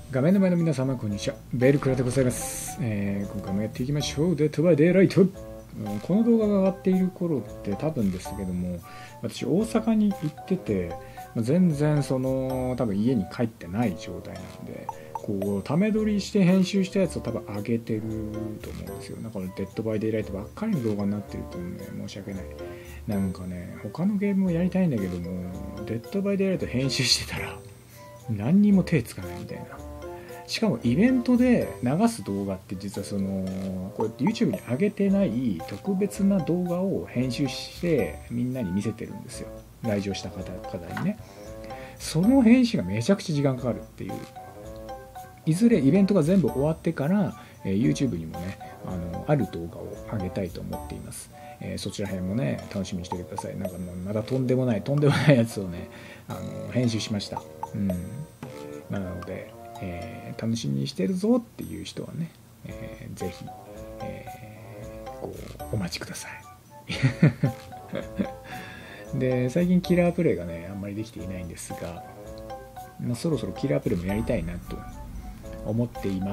画面の前の皆様、こんにちは。ベルクラでございます。今回もやっていきましょう。デッドバイデイライト。この動画が上がっている頃って多分ですけども、私大阪に行ってて、全然多分家に帰ってない状態なんで、こう、ため撮りして編集したやつを多分上げてると思うんですよ。だからデッドバイデイライトばっかりの動画になってるとね、申し訳ない。なんかね、他のゲームをやりたいんだけども、デッドバイデイライト編集してたら、何にも手つかないみたいな。しかもイベントで流す動画って実はこう YouTube に上げてない特別な動画を編集してみんなに見せてるんですよ。来場した方にね。その編集がめちゃくちゃ時間かかるっていう。いずれイベントが全部終わってから、YouTube にもねある動画を上げたいと思っています。そちら辺もね楽しみにしておいてください。なんかまだとんでもないやつをね編集しました。なので楽しみにしてるぞっていう人はね、ぜひ、こうお待ちください。で、最近キラープレイがねあんまりできていないんですが、そろそろキラープレイもやりたいなと思っています。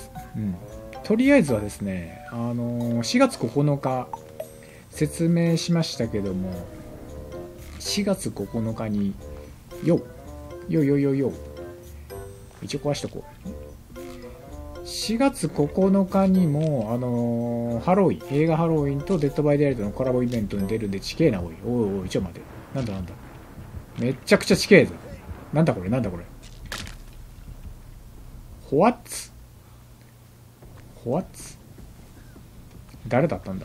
とりあえずはですね、4月9日説明しましたけども、4月9日によ一応壊しとこう。4月9日にも、ハロウィン、映画ハロウィンとデッドバイデイライトのコラボイベントに出るんで、地形な、おい。おい、ちょ待て。なんだ。めっちゃくちゃ地形だ。なんだこれ。ホワッツ誰だったんだ。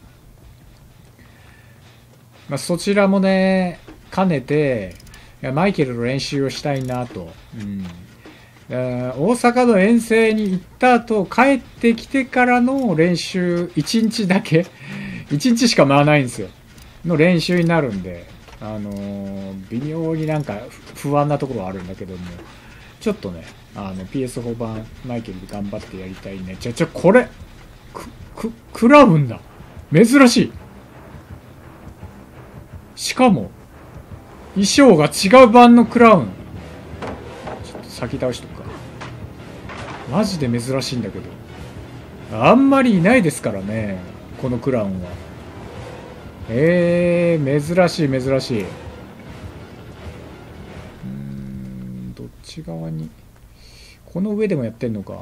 そちらもね、兼ねて、マイケルの練習をしたいなと。大阪の遠征に行った後帰ってきてからの練習1日だけ1日しか回らないんですよの練習になるんで、微妙になんか不安なところはあるんだけども、ちょっとねPS4 版マイケルで頑張ってやりたいね。これクラウンだ。珍しい。しかも衣装が違う版のクラウン。ちょっと先倒しとくか。マジで珍しいんだけど、あんまりいないですからね、このクラウンは。珍しい。どっち側に、この上でもやってんのか。や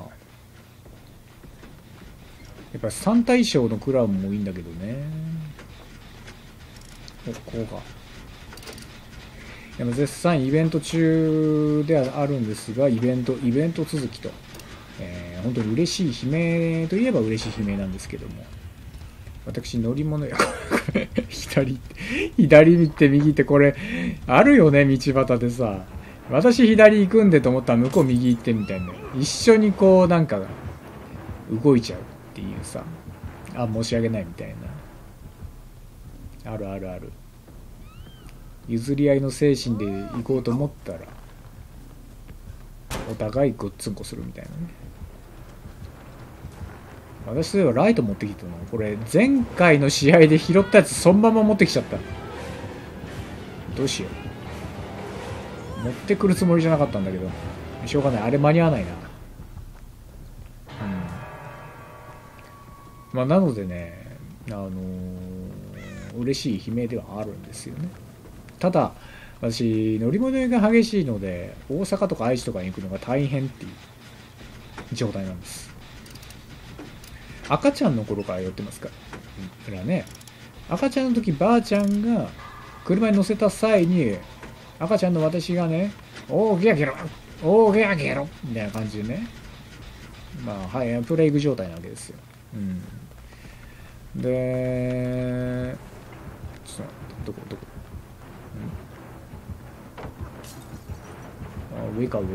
っぱ3体衣装のクラウンもいいんだけどね。こうか。でも絶賛イベント中ではあるんですが、イベント続きと、本当に嬉しい悲鳴といえば嬉しい悲鳴なんですけども、私乗り物や左見て右ってこれあるよね、道端でさ。私左行くんでと思ったら向こう右行ってみたいな、一緒にこうなんか動いちゃうっていうさ、申し訳ないみたいな、ある。譲り合いの精神で行こうと思ったらお互いごっつんこするみたいなね。私といえばライト持ってきたの、これ前回の試合で拾ったやつそのまま持ってきちゃった。どうしよう。持ってくるつもりじゃなかったんだけど、しょうがない。あれ間に合わないな。なのでね、嬉しい悲鳴ではあるんですよね。ただ私乗り物が激しいので、大阪とか愛知とかに行くのが大変っていう状態なんです。赤ちゃんの頃から寄ってますからね。赤ちゃんの時ばあちゃんが車に乗せた際に、赤ちゃんの私がね、おーゲロみたいな感じでね、プレイグ状態なわけですよ。で、ちょっとどこ、上か。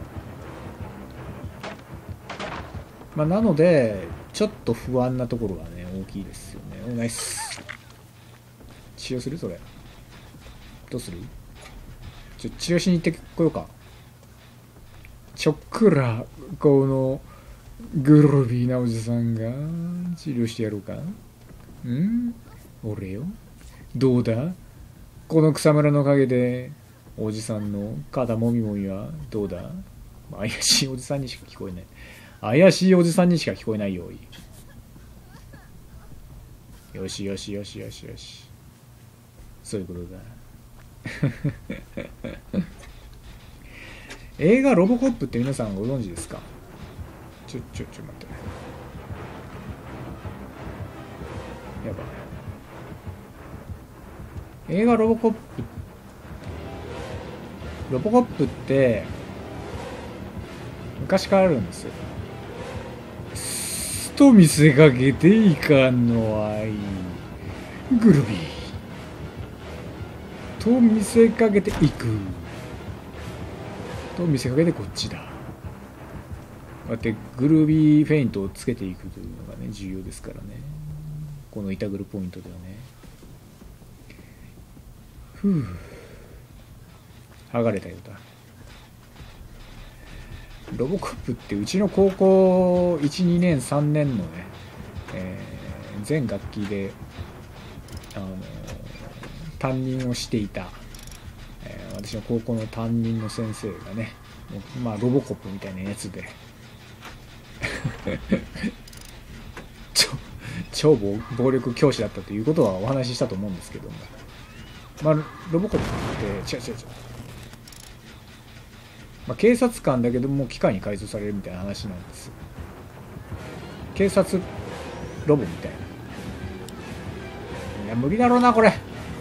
なのでちょっと不安なところがね大きいですよね。ナイス。治療する？それどうする？治療しに行ってこようか。ちょっくらこのグロビーなおじさんが治療してやろうか。俺よ。どうだ、この草むらの陰でおじさんの肩もみはどうだ？ 怪しいおじさんにしか聞こえない。怪しいおじさんにしか聞こえないよ。よしよしよしよしよし。そういうことだ。映画ロボコップって皆さんご存知ですか？ちょ待ってね。やばい。映画ロボコップって昔からあるんですよ。と見せかけていかんの愛グルビーと見せかけていくと見せかけてこっちだ。こうやってグルービーフェイントをつけていくというのがね重要ですからね、この板グルポイントではね。ふう、剥がれたようだ。ロボコップってうちの高校 1,2 年3年のね、全学期で担任をしていた、私の高校の担任の先生がね、まあロボコップみたいなやつで超暴力教師だったということはお話ししたと思うんですけども、まあロボコップって違う、まあ、警察官だけども機械に改造されるみたいな話なんですよ。警察ロボみたいな。いや無理だろうなこれ。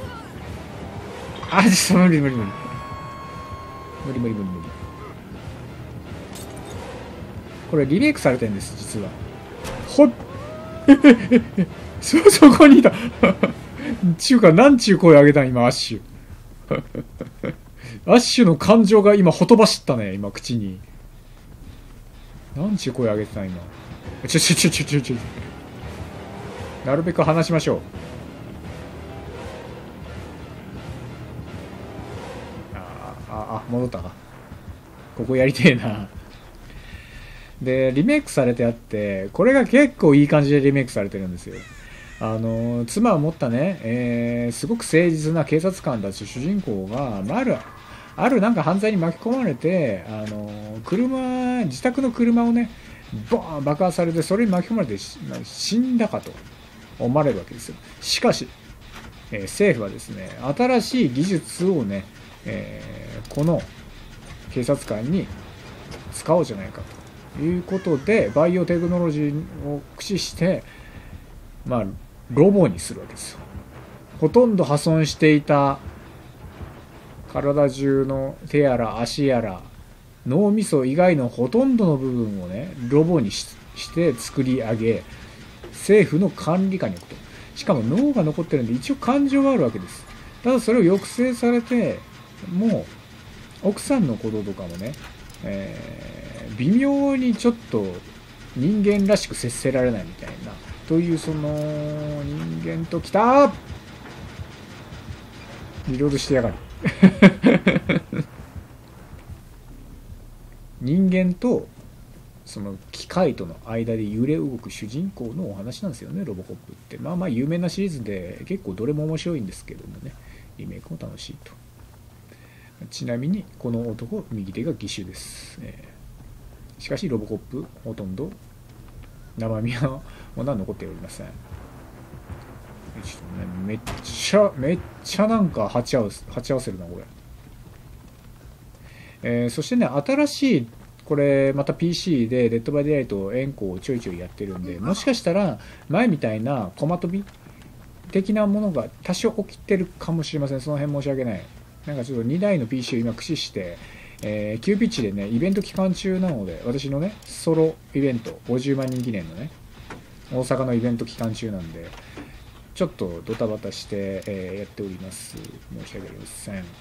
あ、ちょっと無理。これリメイクされてるんです実は。ほっそこにいたちゅうかなんちゅう声上げたん今アッシュアッシュの感情が今ほとばしったね、今口に。なんちゅう声上げてた今。ちょ。なるべく話しましょう。戻ったか。ここやりてえな。で、リメイクされてあって、これが結構いい感じでリメイクされてるんですよ。妻を持ったね、すごく誠実な警察官たち主人公が、あるなんか犯罪に巻き込まれて、自宅の車をね、ボーン爆破されて、それに巻き込まれて死んだかと思われるわけですよ。しかし、政府はですね、新しい技術をね、この警察官に使おうじゃないかということで、バイオテクノロジーを駆使して、まあ、ロボにするわけですよ。ほとんど破損していた体中の手やら足やら脳みそ以外のほとんどの部分をねロボにして作り上げ、政府の管理下に置くと。しかも脳が残ってるんで一応感情があるわけです。ただそれを抑制されて、もう奥さんのこととかもね、微妙にちょっと人間らしく接せられないみたいな、というその人間ときたリロードしてやがる人間とその機械との間で揺れ動く主人公のお話なんですよね、ロボコップって。まあ有名なシリーズで結構どれも面白いんですけどもね、リメイクも楽しいと。ちなみにこの男右手が義手です、しかしロボコップほとんど生身はものは残っておりません。めっちゃなんか鉢合わせるなこれ。そしてね、新しいこれまた PC でデッドバイデイライトエンコをちょいちょいやってるんで、もしかしたら前みたいなコマ飛び的なものが多少起きてるかもしれません。その辺申し訳ない。なんかちょっと2台の PC を今駆使して、急ピッチでねイベント期間中なので、私のねソロイベント50万人記念のね大阪のイベント期間中なんで、ちょっとドタバタして、やっております。申し訳ありません。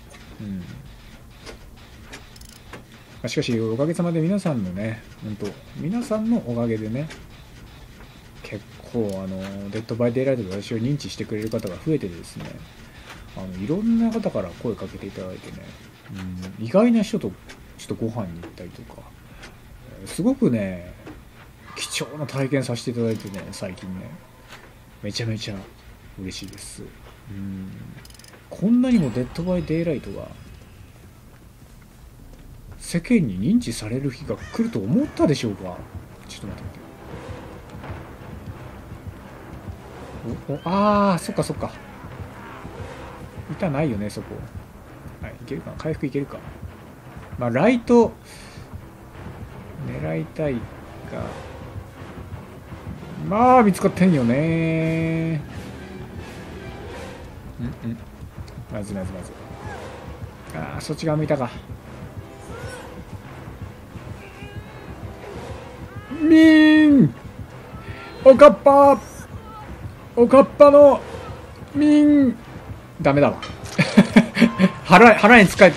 しかしおかげさまで皆さんのね、皆さんのおかげでね、結構デッドバイデイライトで私を認知してくれる方が増えてですね、いろんな方から声かけていただいてね、意外な人とちょっとご飯に行ったりとか、すごくね貴重な体験させていただいてね、最近ねめちゃめちゃ嬉しいです。こんなにもデッドバイデイライトが世間に認知される日が来ると思ったでしょうか。ちょっと待って待って。ああ、そっかそっか。板ないよね、そこ。はい、いけるかな。回復いけるか。まあ、ライト、狙いたいが、まあ、見つかってんよね。まずまずまず。ああ、そっち側向いたか。みーん、おかっぱ、おかっぱのみーん。ダメだわ。腹に使えて。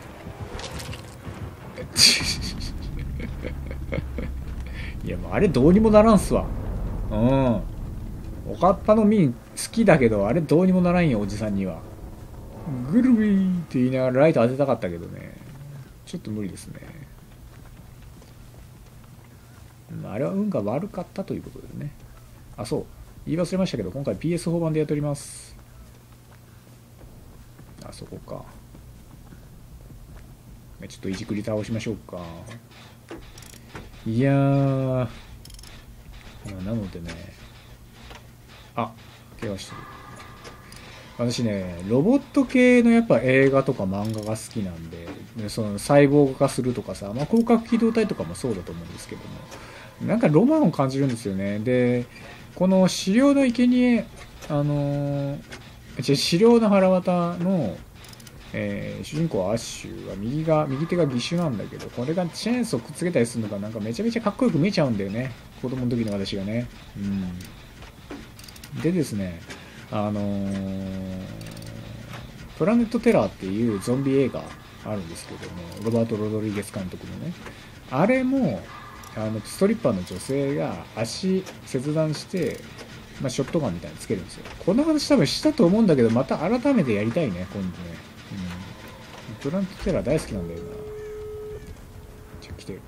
いやもうあれどうにもならんすわ。うん。おかっぱのみん好きだけど、あれどうにもならんよ、おじさんには。グルビーって言いながらライト当てたかったけどね。ちょっと無理ですね。あれは運が悪かったということでね。あ、そう。言い忘れましたけど、今回 PS4 版でやっております。あそこか。ちょっといじくり倒しましょうか。いやー。なのでね。あ、怪我してる。私ね、ロボット系のやっぱ映画とか漫画が好きなんで、そのサイボーグ化するとかさ、まあ、広角機動隊とかもそうだと思うんですけども、なんかロマンを感じるんですよね。で、この資料の生贄、資料の腹渡の、主人公アッシュは右手が義手なんだけど、これがチェーンソーくっつけたりするのがなんかめちゃめちゃかっこよく見えちゃうんだよね。子供の時の私がね。でですね、プラネットテラーっていうゾンビ映画あるんですけども、ロバート・ロドリゲス監督のね、あれもストリッパーの女性が足切断して、まあ、ショットガンみたいにつけるんですよ。こんな話多分したと思うんだけど、また改めてやりたいね、今度ね。プラネットテラー大好きなんだよな。来てる。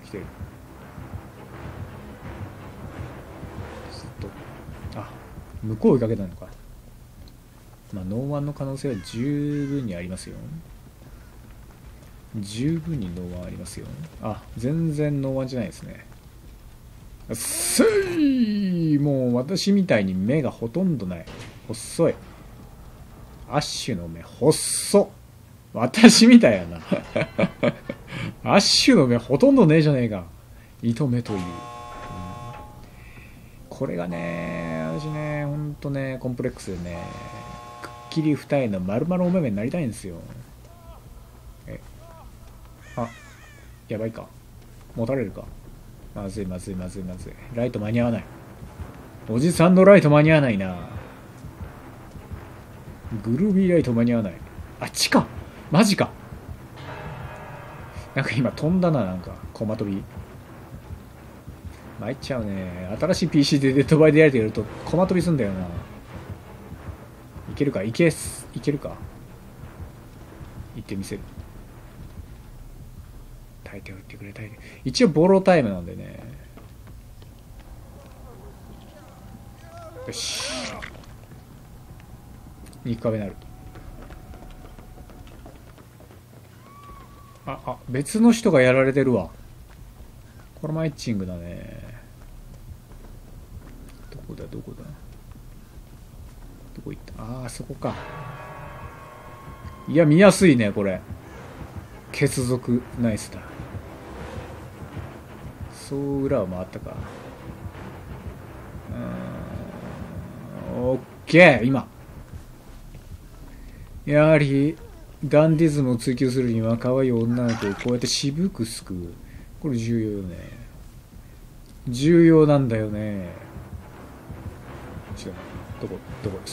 ずっと。あ、向こう追いかけたのか。まあ、ノーワンの可能性は十分にありますよ。十分にノーワンありますよ。あ、全然ノーワンじゃないですね。もう私みたいに目がほとんどない。細い。アッシュの目細っ。私みたいやな。アッシュの目ほとんどねえじゃねえか。糸目という。これがね、私ね、ほんとね、コンプレックスでね、くっきり二重の丸々お目目になりたいんですよ。あ、やばいか。持たれるか。まずい。ライト間に合わない。おじさんのライト間に合わないな。グルービーライト間に合わない。あっちか。マジか。なんか今飛んだな、なんかコマ飛び。参っちゃうね。新しい PC でデッドバイでやれてるとコマ飛びすんだよな。いけるか。いけるか。行ってみせる。耐えて打ってくれ。一応ボロータイムなんでね。よし。2日目になる。別の人がやられてるわ。これマイチングだね。どこだどこ行った。あそこか。いや、見やすいね、これ。血族ナイスだ。そう裏を回ったか。オッケー。今やはりダンディズムを追求するには可愛い女の子をこうやって渋く救う。これ重要よね。重要なんだよね。違う。どこ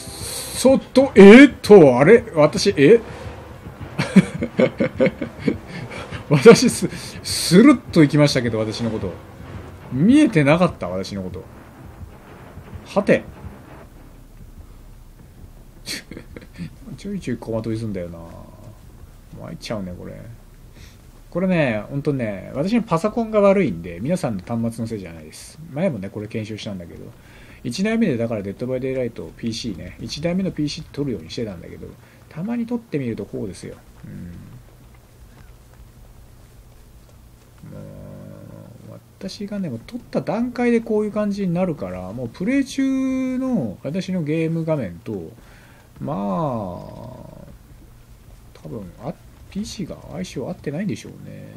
あれ私私スルッと行きましたけど、私のこと見えてなかった。私のことはてちょいちょいコマ飛びすんだよな。参っちゃうね、これね、ほんとね、私のパソコンが悪いんで、皆さんの端末のせいじゃないです。前もね、これ検証したんだけど、1台目でだからデッドバイデイライト PC ね、1台目の PC って撮るようにしてたんだけど、たまに撮ってみるとこうですよ。 私がね、もう撮った段階でこういう感じになるから、もうプレイ中の私のゲーム画面と、まあ、多分PC が相性合ってないんでしょうね。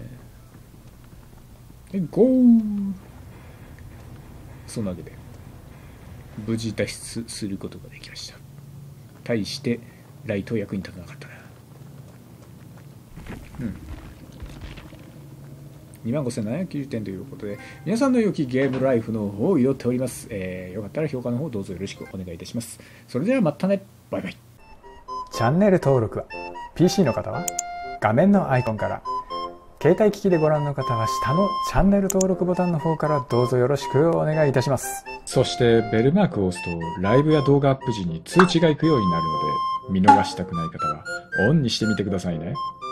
で、ゴー！そんなわけで、無事脱出することができました。対して、ライト役に立たなかったな。25,790点ということで、皆さんの良きゲームライフの方を祈っております。よかったら評価の方どうぞよろしくお願いいたします。それではまたね。バイバイ。 チャンネル登録は PC の方は画面のアイコンから、携帯機器でご覧の方は下のチャンネル登録ボタンの方からどうぞよろしくお願いいたします。 そしてベルマークを押すとライブや動画アップ時に通知が行くようになるので、見逃したくない方はオンにしてみてくださいね。